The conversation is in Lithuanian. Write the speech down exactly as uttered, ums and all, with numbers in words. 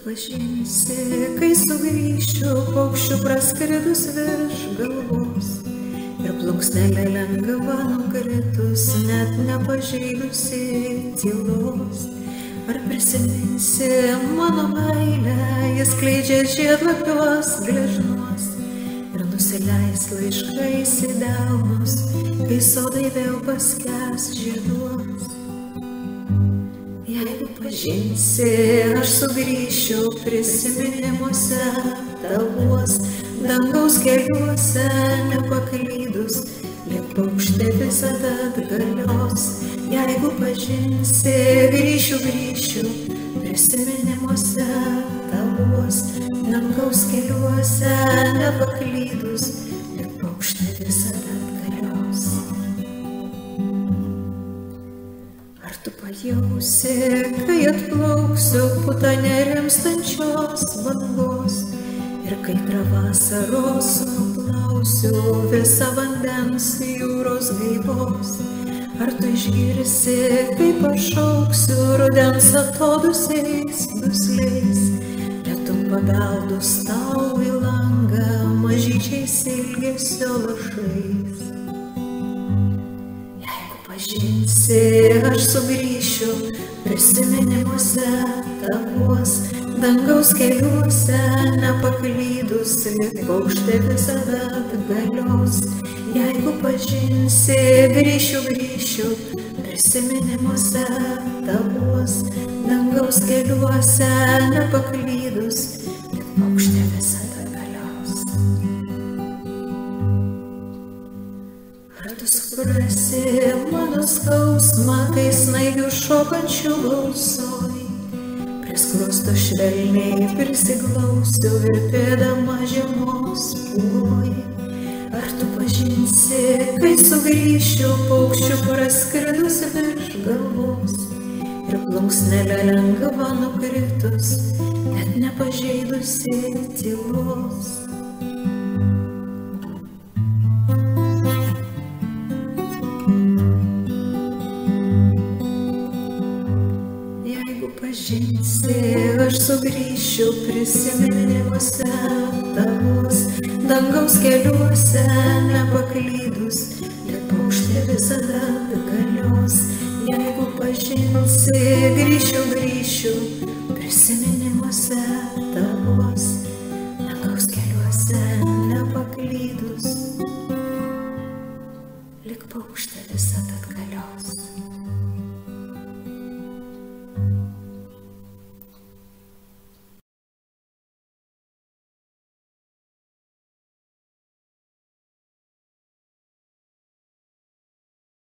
pažinsi, kai sugrįšiu paukščių praskridus virš galvos ir plunksnelė lengva nukritus, net nepažeidusi tylos. Ar prisiminsi mano meilę, jis skleidžia žiedlapiuos gležnuos ir nusileis laiškais į delnus, kai sodai vėl paskęs žieduos. Jeigu pažinsi, aš sugrįšiu prisiminimuose tavuos, dangaus keliuose nepaklydus, lyg paukštė visada atgalios. Jeigu pažinsi, grįšiu, grįšiu prisiminimuose tavuos, dangaus keliuose nepaklydus, lyg paukštė visada atgalios. Ar tu pajausi, kai atplauksiu puta nerimstančios bangos ir kai pravasaros nuplausiu visą vandens jūros gaivos? Ar tu išgirsi, kaip aš šauksiu rudens atodūsiais dusliais, lietum pabeldus tau į langą mažyčiais ilgesio lašais? Jeigu pažinsi, aš sugrįšiu prisiminimuose tavuos, dangaus keliuose nepaklydus, lyg paukštė visada atgalios. Jeigu pažinsi, grįšiu, grįšiu prisiminimuose tavuos, dangaus keliuose nepaklydus, lyg paukštė visada atgalios. Ar tu suprasi mano skausmą, kai snaigių šokančių balsoj, prie skruosto švelniai prisiglausiu virpėdama žiemos pūgoj? Ar tu pažinsi, kai sugrįšiu paukščių praskridus virš galvos ir plunksnelė lengva nukritus, net nepažeidusi tylos? Jeigu pažinsi, aš sugrįšiu prisiminimuose tavuos, dangaus keliuose nepaklydus, lyg paukštė visada atgalios. Jeigu pažinsi, grįšiu, grįšiu prisiminimuose tavuos, dangaus keliuose nepaklydus, lyg paukštė visada atgalios.